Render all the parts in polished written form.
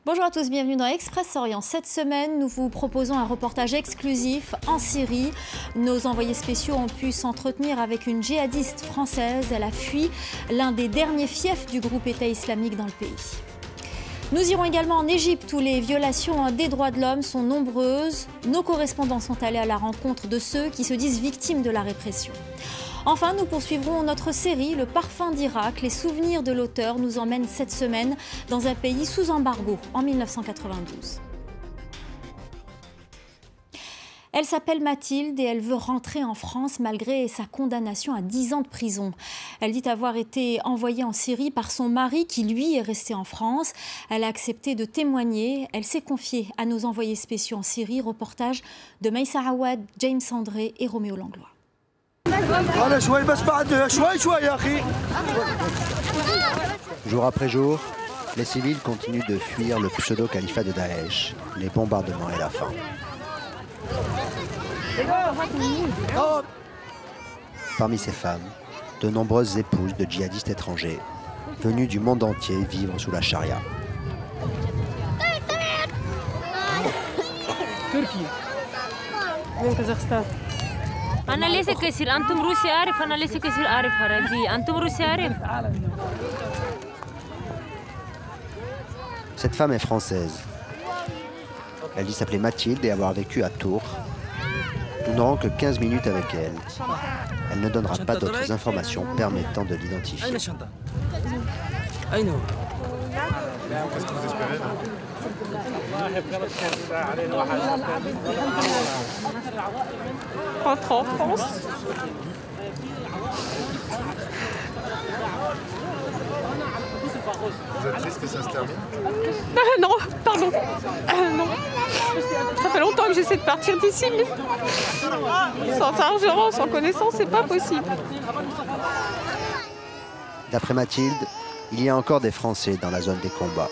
Bonjour à tous, bienvenue dans Express Orient. Cette semaine, nous vous proposons un reportage exclusif en Syrie. Nos envoyés spéciaux ont pu s'entretenir avec une djihadiste française. Elle a fui l'un des derniers fiefs du groupe État islamique dans le pays. Nous irons également en Égypte où les violations des droits de l'homme sont nombreuses. Nos correspondants sont allés à la rencontre de ceux qui se disent victimes de la répression. Enfin, nous poursuivrons notre série Le Parfum d'Irak. Les souvenirs de l'auteur nous emmènent cette semaine dans un pays sous embargo en 1992. Elle s'appelle Mathilde et elle veut rentrer en France malgré sa condamnation à 10 ans de prison. Elle dit avoir été envoyée en Syrie par son mari qui, lui, est resté en France. Elle a accepté de témoigner. Elle s'est confiée à nos envoyés spéciaux en Syrie. Reportage de Maïssa Awad, James André et Roméo Langlois. Jour après jour, les civils continuent de fuir le pseudo-califat de Daesh, les bombardements et la faim. Parmi ces femmes, de nombreuses épouses de djihadistes étrangers, venus du monde entier vivre sous la charia. Cette femme est française. Elle dit s'appeler Mathilde et avoir vécu à Tours. Nous n'aurons que 15 minutes avec elle. Elle ne donnera pas d'autres informations permettant de l'identifier. Qu'est-ce que vous espérez là ? Rentre en France. Vous êtes triste que ça se termine ? Non, pardon. Non. Ça fait longtemps que j'essaie de partir d'ici, mais sans argent, sans connaissance, c'est pas possible. D'après Mathilde, il y a encore des Français dans la zone des combats.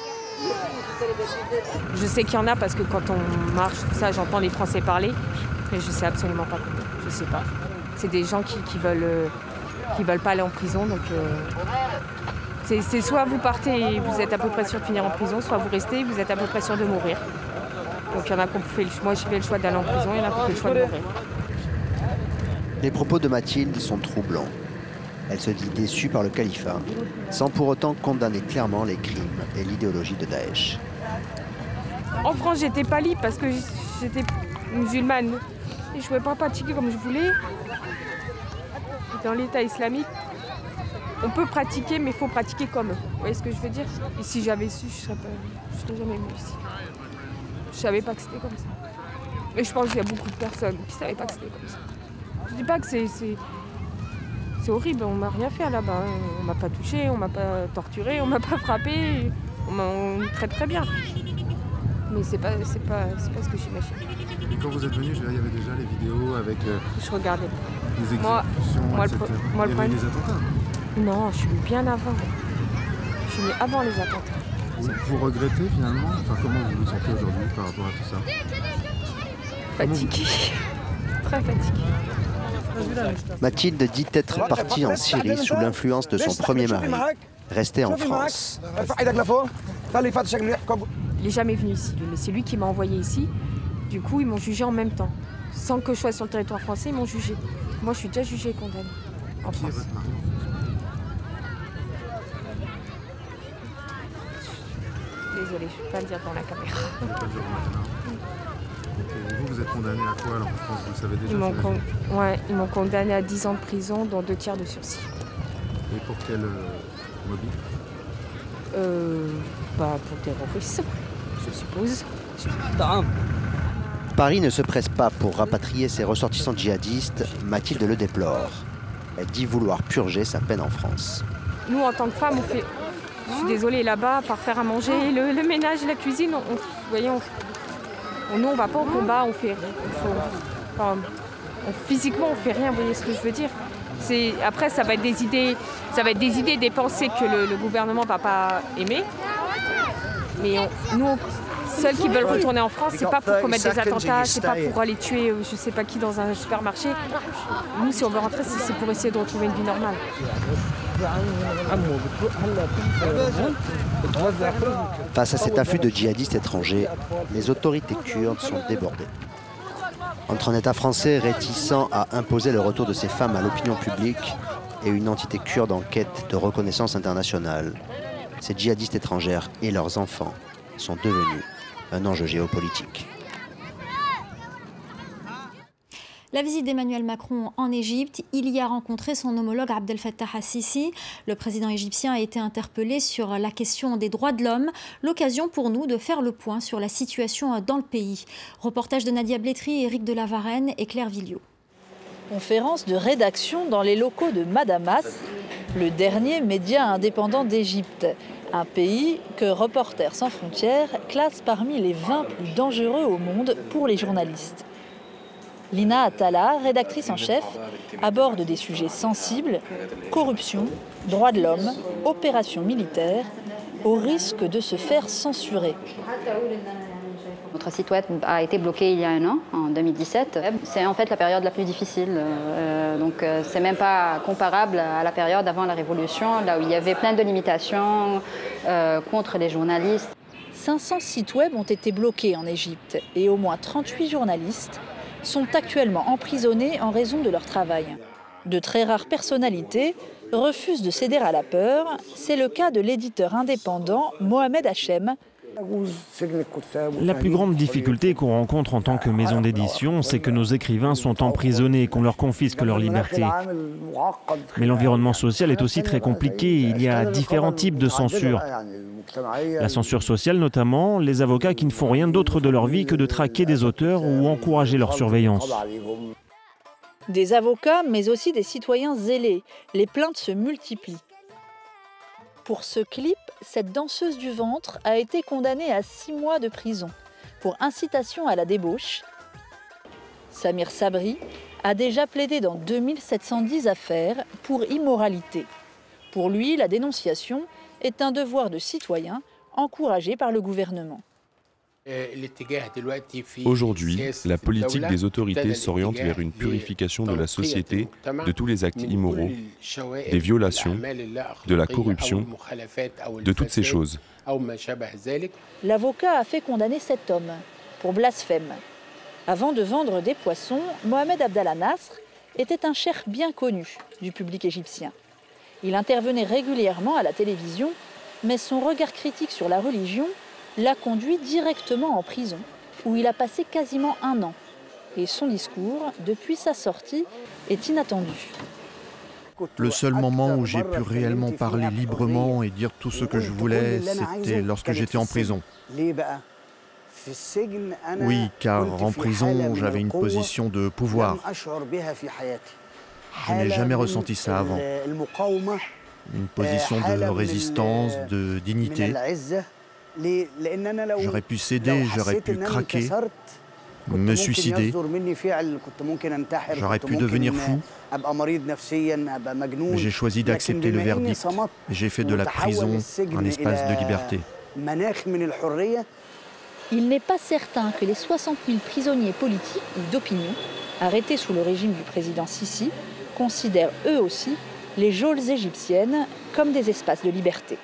Je sais qu'il y en a parce que quand on marche, tout ça, j'entends les Français parler, mais je sais absolument pas comment. Je sais pas. C'est des gens qui veulent pas aller en prison, donc c'est soit vous partez et vous êtes à peu près sûr de finir en prison, soit vous restez et vous êtes à peu près sûr de mourir. Donc il y en a qui ont fait moi j'ai fait le choix d'aller en prison, il y en a qui ont fait le choix de mourir. Les propos de Mathilde sont troublants. Elle se dit déçue par le califat, sans pour autant condamner clairement les crimes et l'idéologie de Daesh. En France, j'étais pas libre parce que j'étais musulmane et je pouvais pas pratiquer comme je voulais. Dans l'État islamique, on peut pratiquer, mais il faut pratiquer comme eux. Vous voyez ce que je veux dire? Et si j'avais su, je serais jamais venue ici. Je savais pas que c'était comme ça. Et je pense qu'il y a beaucoup de personnes qui savaient pas que c'était comme ça. Je dis pas que c'est horrible, on m'a rien fait là-bas. On m'a pas touché, on m'a pas torturé, on m'a pas frappé. On me traite très bien. Mais c'est pas ce que j'imagine. Et quand vous êtes venu, il y avait déjà les vidéos avec Je regardais. les exécutions, etc. Il y avait eu les attentats. Non, je suis venue bien avant. Je suis venue avant les attentats. Vous regrettez finalement, comment vous vous sentez aujourd'hui par rapport à tout ça? Fatiguée. Très fatiguée. Mathilde dit être partie en Syrie sous l'influence de son premier mari, resté en France. Il n'est jamais venu ici, mais c'est lui qui m'a envoyé ici. Du coup, ils m'ont jugé en même temps. Sans que je sois sur le territoire français, ils m'ont jugé. Moi, je suis déjà jugée et condamnée en France. Qui est votre mari? Désolée, je ne peux pas le dire dans la caméra. Vous pouvez pas le dire maintenant. Et vous êtes condamné à quoi alors en France? Vous le savez déjà? Ils m'ont condamné à 10 ans de prison, dont 2 tiers de sursis. Et pour quel mobile? Pour terrorisme, je suppose. Paris ne se presse pas pour rapatrier ses ressortissants djihadistes. Mathilde le déplore. Elle dit vouloir purger sa peine en France. Nous, en tant que femmes, on fait... Je suis désolée, là-bas, par faire à manger, le ménage, la cuisine, vous voyez, nous, on va pas au combat, on fait... physiquement, on fait rien, vous voyez ce que je veux dire? Après, ça va être des idées, des pensées que le gouvernement va pas aimer. Mais nous, celles qui veulent retourner en France, c'est pas pour commettre des attentats, c'est pas pour aller tuer je sais pas qui dans un supermarché. Nous, si on veut rentrer, c'est pour essayer de retrouver une vie normale. Face à cet afflux de djihadistes étrangers, les autorités kurdes sont débordées. Entre un État français réticent à imposer le retour de ces femmes à l'opinion publique et une entité kurde en quête de reconnaissance internationale, ces djihadistes étrangères et leurs enfants sont devenus un enjeu géopolitique. La visite d'Emmanuel Macron en Égypte, il y a rencontré son homologue Abdel Fattah al-Sisi. Le président égyptien a été interpellé sur la question des droits de l'homme. L'occasion pour nous de faire le point sur la situation dans le pays. Reportage de Nadia Blétry, Éric de la Varenne et Claire Villiot. Conférence de rédaction dans les locaux de Madamas, le dernier média indépendant d'Égypte. Un pays que Reporters sans frontières classe parmi les 20 plus dangereux au monde pour les journalistes. Lina Atala, rédactrice en chef, aborde des sujets sensibles, corruption, droits de l'homme, opérations militaires, au risque de se faire censurer. Notre site web a été bloqué il y a un an, en 2017. C'est en fait la période la plus difficile. Donc c'est même pas comparable à la période avant la Révolution, là où il y avait plein de limitations contre les journalistes. 500 sites web ont été bloqués en Égypte et au moins 38 journalistes sont actuellement emprisonnés en raison de leur travail. De très rares personnalités refusent de céder à la peur. C'est le cas de l'éditeur indépendant Mohamed Hachem. La plus grande difficulté qu'on rencontre en tant que maison d'édition, c'est que nos écrivains sont emprisonnés, qu'on leur confisque leur liberté. Mais l'environnement social est aussi très compliqué. Il y a différents types de censure. La censure sociale notamment, les avocats qui ne font rien d'autre de leur vie que de traquer des auteurs ou encourager leur surveillance. Des avocats, mais aussi des citoyens zélés. Les plaintes se multiplient. Pour ce clip, cette danseuse du ventre a été condamnée à 6 mois de prison pour incitation à la débauche. Samir Sabri a déjà plaidé dans 2710 affaires pour immoralité. Pour lui, la dénonciation est un devoir de citoyen encouragé par le gouvernement. Aujourd'hui, la politique des autorités s'oriente vers une purification de la société de tous les actes immoraux, des violations, de la corruption, de toutes ces choses. L'avocat a fait condamner cet homme pour blasphème. Avant de vendre des poissons, Mohamed Abdallah Nasr était un cheikh bien connu du public égyptien. Il intervenait régulièrement à la télévision, mais son regard critique sur la religion l'a conduit directement en prison, où il a passé quasiment 1 an. Et son discours, depuis sa sortie, est inattendu. Le seul moment où j'ai pu réellement parler librement et dire tout ce que je voulais, c'était lorsque j'étais en prison. Oui, car en prison, j'avais une position de pouvoir. Je n'ai jamais ressenti ça avant. Une position de résistance, de dignité. J'aurais pu céder, j'aurais pu craquer, me suicider. J'aurais pu devenir fou. Mais j'ai choisi d'accepter le verdict. J'ai fait de la prison un espace de liberté. Il n'est pas certain que les 60 000 prisonniers politiques ou d'opinion, arrêtés sous le régime du président Sisi, considèrent eux aussi les geôles égyptiennes comme des espaces de liberté.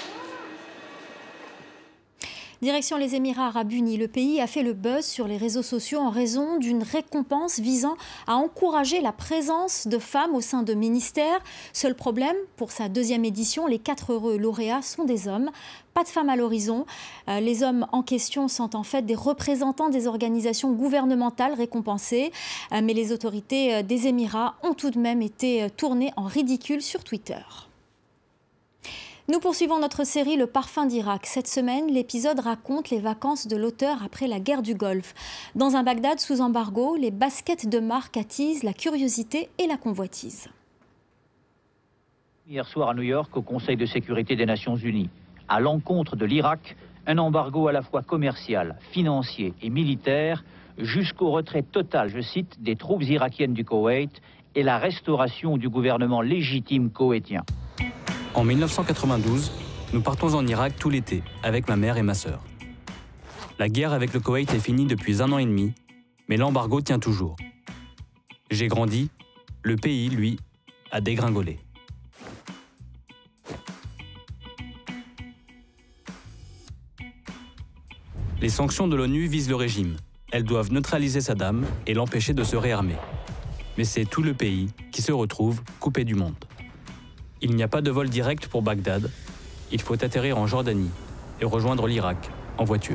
Direction les Émirats arabes unis, le pays a fait le buzz sur les réseaux sociaux en raison d'une récompense visant à encourager la présence de femmes au sein de ministères. Seul problème, pour sa 2e édition, les 4 heureux lauréats sont des hommes. Pas de femmes à l'horizon. Les hommes en question sont en fait des représentants des organisations gouvernementales récompensées. Mais les autorités des Émirats ont tout de même été tournées en ridicule sur Twitter. Nous poursuivons notre série Le Parfum d'Irak. Cette semaine, l'épisode raconte les vacances de l'auteur après la guerre du Golfe. Dans un Bagdad sous embargo, les baskets de marque attisent la curiosité et la convoitise. Hier soir à New York, au Conseil de sécurité des Nations Unies, à l'encontre de l'Irak, un embargo à la fois commercial, financier et militaire, jusqu'au retrait total, je cite, des troupes irakiennes du Koweït et la restauration du gouvernement légitime koweïtien. En 1992, nous partons en Irak tout l'été, avec ma mère et ma sœur. La guerre avec le Koweït est finie depuis 1 an et demi, mais l'embargo tient toujours. J'ai grandi, le pays, lui, a dégringolé. Les sanctions de l'ONU visent le régime. Elles doivent neutraliser Saddam et l'empêcher de se réarmer. Mais c'est tout le pays qui se retrouve coupé du monde. Il n'y a pas de vol direct pour Bagdad. Il faut atterrir en Jordanie et rejoindre l'Irak en voiture.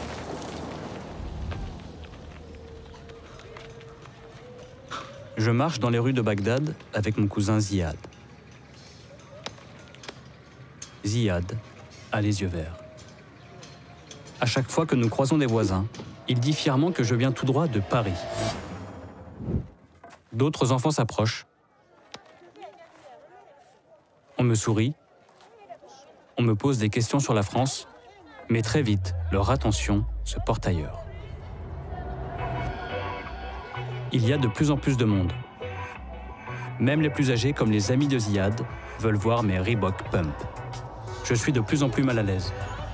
Je marche dans les rues de Bagdad avec mon cousin Ziad. Ziad a les yeux verts. À chaque fois que nous croisons des voisins, il dit fièrement que je viens tout droit de Paris. D'autres enfants s'approchent. On me sourit. On me pose des questions sur la France, mais très vite, leur attention se porte ailleurs. Il y a de plus en plus de monde. Même les plus âgés, comme les amis de Ziad, veulent voir mes Reebok Pump. Je suis de plus en plus mal à l'aise.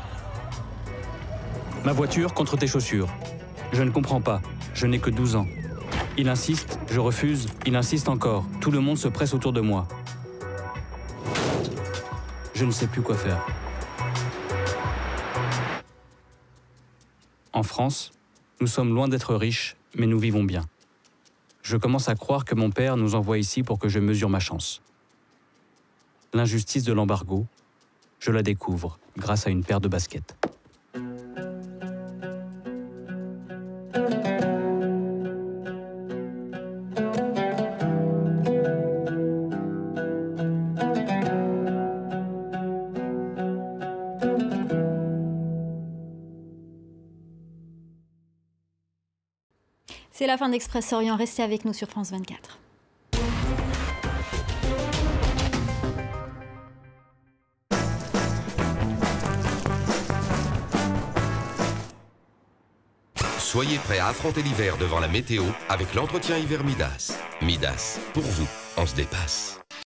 Ma voiture contre tes chaussures. Je ne comprends pas, je n'ai que 12 ans. Il insiste, je refuse, il insiste encore. Tout le monde se presse autour de moi. Je ne sais plus quoi faire. En France, nous sommes loin d'être riches, mais nous vivons bien. Je commence à croire que mon père nous envoie ici pour que je mesure ma chance. L'injustice de l'embargo, je la découvre grâce à une paire de baskets. C'est la fin d'Express Orient. Restez avec nous sur France 24. Soyez prêts à affronter l'hiver devant la météo avec l'entretien hiver Midas. Midas, pour vous, on se dépasse.